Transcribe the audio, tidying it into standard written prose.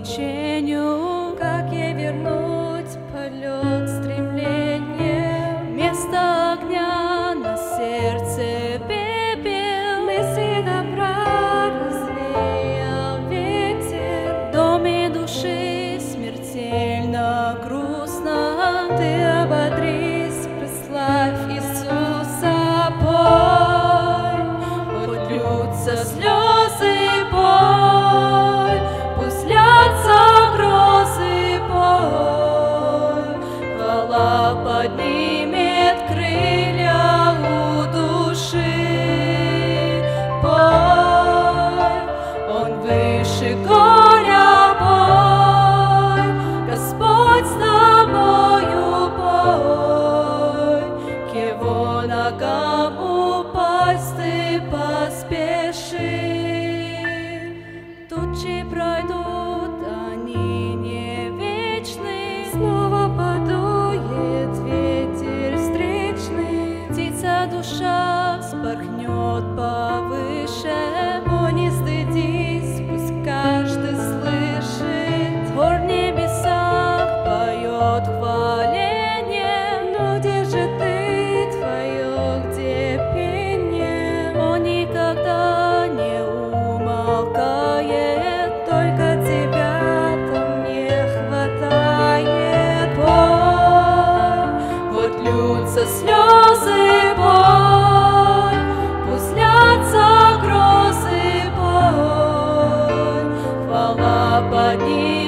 течению. Как ей вернуть полет стремления? Вместо огня на сердце пепел. Мысли добра развеял ветер. В доме души смертельно грустно. Ты ободрись, прославь Иисуса, пой. Хоть льются слезы, пой. Пусть льются грозы, пой. Хвала поднимет крылья у души. Пой, Он выше горя, пой. Господь с тобою, пой. К Его ногам упасть ты поспеши. Тучи пройдут, они не вечны. Снова подует ветер встречный. Птица душа вспорхнет повыше. О, не стыдись, пусть каждый слышит. Хор в небесах поет хваление. Но где же ты, твое, где пение? Он никогда не умолкает. Только тебя-то мне хватает. Пой, вот льются слезы, пой. Пусть льются грозы, пой. Хвала поднимет